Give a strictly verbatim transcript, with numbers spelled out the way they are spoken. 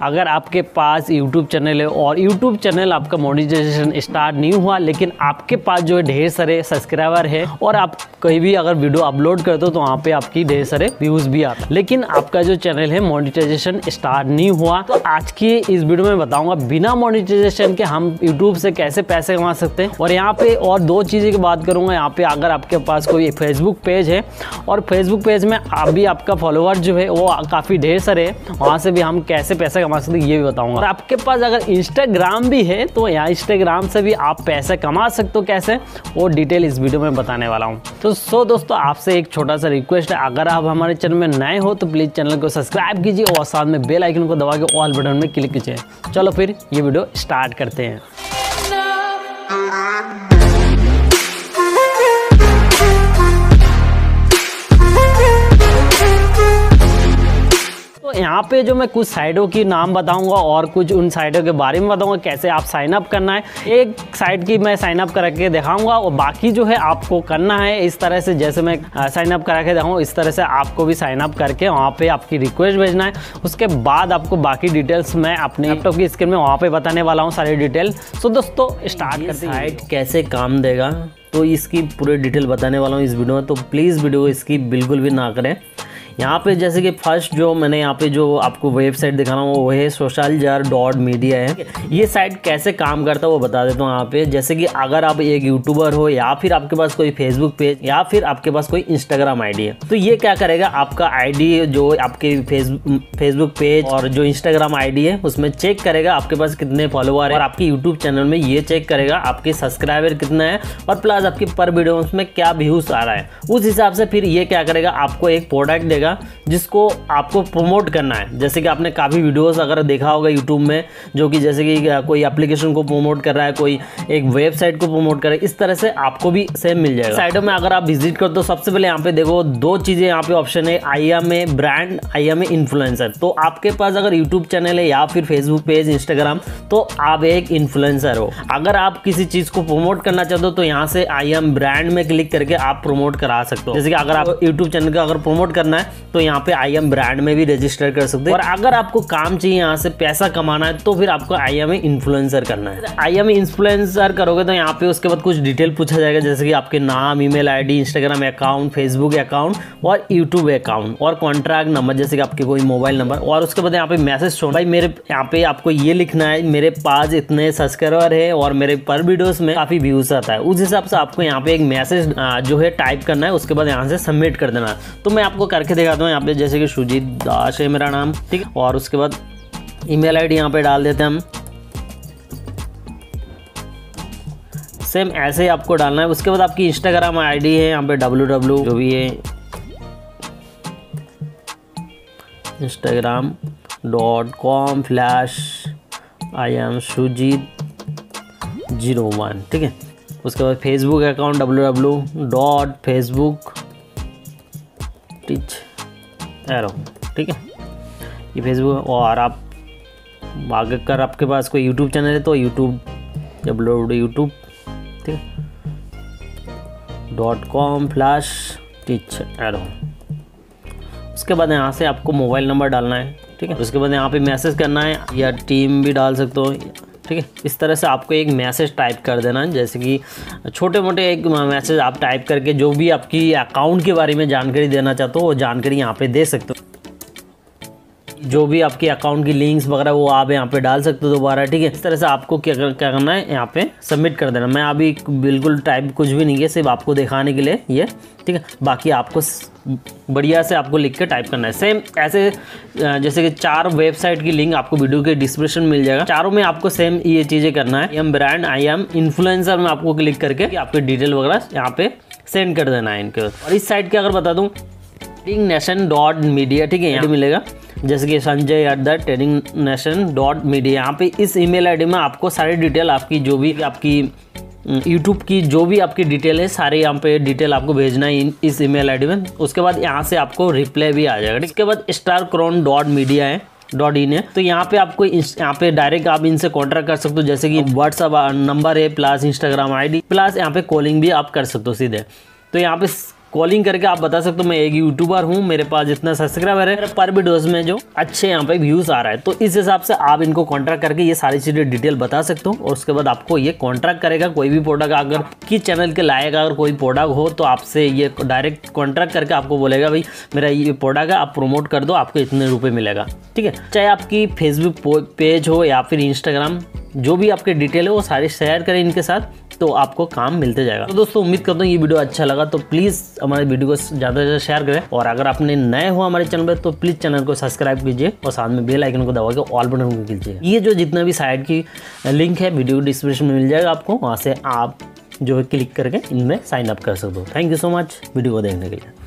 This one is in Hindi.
अगर आपके पास यूट्यूब चैनल है और यूट्यूब चैनल आपका मोनेटाइजेशन स्टार्ट नहीं हुआ, लेकिन आपके पास जो है ढेर सारे सब्सक्राइबर है और आप कहीं भी अगर वीडियो अपलोड करते हो तो वहाँ पे आपकी ढेर सारे व्यूज़ भी आते हैं, लेकिन आपका जो चैनल है मोनेटाइजेशन स्टार्ट नहीं हुआ, तो आज की इस वीडियो में बताऊंगा बिना मोनेटाइजेशन के हम यूट्यूब से कैसे पैसे कमा सकते हैं। और यहाँ पे और दो चीज़ें की बात करूँगा। यहाँ पे अगर आपके पास कोई फेसबुक पेज है और फेसबुक पेज में अभी आपका फॉलोअर जो है वो काफ़ी ढेर सारे है, वहाँ से भी हम कैसे पैसे कमा सकते हैं ये भी बताऊंगा। और आपके पास अगर इंस्टाग्राम भी है तो यहाँ इंस्टाग्राम से भी आप पैसे कमा सकते हो, कैसे वो डिटेल इस वीडियो में बताने वाला हूँ। तो सो दोस्तों, आपसे एक छोटा सा रिक्वेस्ट है, अगर आप हमारे चैनल में नए हो तो प्लीज़ चैनल को सब्सक्राइब कीजिए और साथ में बेल आइकन को दबा के ऑल बटन में क्लिक कीजिए। चलो फिर ये वीडियो स्टार्ट करते हैं। यहाँ पे जो मैं कुछ साइटों की नाम बताऊंगा और कुछ उन साइटों के बारे में बताऊंगा, कैसे आप साइन अप करना है। एक साइट की मैं साइन अप करा के दिखाऊंगा और बाकी जो है आपको करना है इस तरह से, जैसे मैं साइन अप करा के दिखाऊंगा इस तरह से आपको भी साइन अप करके वहाँ पे आपकी रिक्वेस्ट भेजना है। उसके बाद आपको बाकी डिटेल्स मैं अपने लैपटॉप की स्क्रीन में वहाँ पे बताने वाला हूँ सारी डिटेल। सो दोस्तों स्टार्ट करते हैं। साइट कैसे काम देगा तो इसकी पूरी डिटेल बताने वाला हूँ इस वीडियो में, तो प्लीज़ वीडियो इसकी बिल्कुल भी ना करें। यहाँ पे जैसे कि फर्स्ट जो मैंने यहाँ पे जो आपको वेबसाइट दिखाना वो है सोशल जार डॉट मीडिया है। ये साइट कैसे काम करता है वो बता देता हूँ यहाँ पे। जैसे कि अगर आप एक यूट्यूबर हो या फिर आपके पास कोई फेसबुक पेज या फिर आपके पास कोई इंस्टाग्राम आईडी है, तो ये क्या करेगा, आपका आईडी जो आपके फेसबुक फेसबुक पेज और जो इंस्टाग्राम आईडी है उसमें चेक करेगा आपके पास कितने फॉलोअर है, और आपके यूट्यूब चैनल में ये चेक करेगा आपके सब्सक्राइबर कितना है और प्लस आपकी पर वीडियो में क्या व्यूज आ रहा है। उस हिसाब से फिर ये क्या करेगा, आपको एक प्रोडक्ट देगा जिसको आपको प्रमोट करना है। जैसे कि आपने काफ़ी वीडियोस अगर देखा होगा यूट्यूब में, जो कि जैसे कि कोई एप्लीकेशन को प्रमोट कर रहा है, कोई एक वेबसाइट को प्रमोट कर रहा है, इस तरह से आपको भी सेम मिल जाएगा। साइटों में अगर आप विजिट करो तो सबसे पहले यहाँ पे देखो दो चीज़ें यहाँ पे ऑप्शन है, I am a brand, I am a influencer. तो आपके पास अगर यूट्यूब चैनल है या फिर फेसबुक पेज, इंस्टाग्राम, तो आप एक इन्फ्लुएंसर हो। अगर आप किसी चीज़ को प्रमोट करना चाहते हो तो यहाँ से आई एम ब्रांड में क्लिक करके आप प्रमोट करा सकते हो। जैसे कि अगर आप यूट्यूब चैनल का अगर प्रमोट करना है तो यहाँ पे आई एम ब्रांड में भी रजिस्टर कर सकते हैं। और अगर आपको काम चाहिए यहाँ से पैसा कमाना है तो फिर आपको आई एम इन्फ्लुएंसर करना है। आई एम इन्फ्लुएंसर करोगे तो यहाँ पे उसके बाद कुछ डिटेल पूछा जाएगा, जैसे कि आपके नाम, email ID, Instagram account, Facebook account और यूट्यूब अकाउंट और कॉन्ट्रैक्ट नंबर, जैसे कि आपके कोई मोबाइल नंबर। और उसके बाद यहाँ पे मैसेज छोड़, भाई मेरे यहाँ पे आपको ये लिखना है मेरे पास इतने सब्सक्राइबर है और मेरे पर वीडियोस में काफी व्यूज आता है। उस हिसाब से आपको यहाँ पे एक मैसेज जो है टाइप करना है, उसके बाद यहाँ से सबमिट कर देना। तो मैं आपको करके दिखाता हूँ। यहाँ पे जैसे कि सुजीत दास है मेरा नाम, ठीक है, और उसके बाद ईमेल आईडी यहाँ पे डाल देते हैं हम। सेम ऐसे ही आपको डालना है। उसके बाद आपकी इंस्टाग्राम आईडी है यहाँ पे डब्ल्यू डब्ल्यू जो भी है Instagram dot com flash I am Sujit zero one, ठीक है। उसके बाद Facebook account W W dot Facebook teach arrow, ठीक है, ये फेसबुक। और आप आगे कर आपके पास कोई यूट्यूब चैनल है तो यूट्यूब डब्ल्यू डब्ल्यू यूट्यूब, ठीक है, dot com flash teach arrow. उसके बाद यहाँ से आपको मोबाइल नंबर डालना है, ठीक है। उसके बाद यहाँ पे मैसेज करना है या टीम भी डाल सकते हो, ठीक है। इस तरह से आपको एक मैसेज टाइप कर देना है, जैसे कि छोटे मोटे एक मैसेज आप टाइप करके जो भी आपकी अकाउंट के बारे में जानकारी देना चाहते हो वो जानकारी यहाँ पे दे सकते हो। जो भी आपके अकाउंट की लिंक्स वगैरह वो आप यहाँ पे डाल सकते हो दोबारा, ठीक है। इस तरह से आपको क्या क्या करना है, यहाँ पे सबमिट कर देना। मैं अभी बिल्कुल टाइप कुछ भी नहीं है, सिर्फ आपको दिखाने के लिए ये, ठीक है। बाकी आपको बढ़िया से आपको लिख के टाइप करना है। सेम ऐसे जैसे कि चार वेबसाइट की लिंक आपको वीडियो के डिस्क्रिप्शन में मिल जाएगा, चारों में आपको सेम ये चीज़ें करना है। I am brand, I am influencer में आपको क्लिक करके आपके डिटेल वगैरह यहाँ पे सेंड कर देना है इनके। और इस साइट के अगर बता दूँ ट्रेडिंग नेशन डॉट मीडिया, ठीक है, यहाँ मिलेगा जैसे कि Sanjay at the trading nation dot media. यहाँ पे इस ईमेल आईडी में आपको सारी डिटेल आपकी जो भी आपकी यूट्यूब की जो भी आपकी डिटेल है सारे यहाँ पे डिटेल आपको भेजना है इस ईमेल आईडी में। उसके बाद यहाँ से आपको रिप्लाई भी आ जाएगा। इसके बाद स्टार क्रोन डॉट मीडिया है डॉट इन है, तो यहाँ पे आपको यहाँ पे डायरेक्ट आप इनसे कॉन्टैक्ट कर सकते हो, जैसे कि व्हाट्सअप नंबर है प्लस इंस्टाग्राम आईडी प्लस यहाँ पे कॉलिंग भी आप कर सकते हो सीधे। तो यहाँ पे कॉलिंग करके आप बता सकते हो मैं एक यूट्यूबर हूँ, मेरे पास इतना सब्सक्राइबर है, पर वीडियोस में जो अच्छे यहाँ पे व्यूज आ रहा है। तो इस हिसाब से आप इनको कॉन्ट्रैक्ट करके ये सारी चीजें डिटेल बता सकते हो और उसके बाद आपको ये कॉन्ट्रैक्ट करेगा। कोई भी प्रोडक्ट अगर की चैनल के लायक अगर कोई प्रोडक्ट हो तो आपसे ये डायरेक्ट कॉन्ट्रैक्ट करके आपको बोलेगा भाई मेरा ये प्रोडक्ट है, आप प्रमोट कर दो, आपको इतने रुपए मिलेगा। ठीक है, चाहे आपकी फेसबुक पेज हो या फिर इंस्टाग्राम, जो भी आपके डिटेल है वो सारे शेयर करें इनके साथ, तो आपको काम मिलते जाएगा। तो दोस्तों उम्मीद करता हूँ ये वीडियो अच्छा लगा, तो प्लीज़ हमारे वीडियो को ज़्यादा से ज़्यादा शेयर करें और अगर आपने नए हो हमारे चैनल पर तो प्लीज़ चैनल को सब्सक्राइब कीजिए और साथ में बेल आइकन को दबा के ऑल बटन को कीजिए। ये जो जितना भी साइट की लिंक है वीडियो डिस्क्रिप्शन में मिल जाएगा आपको, वहाँ से आप जो है क्लिक करके इनमें साइन अप कर सकते हो। Thank you so much video को देखने के लिए।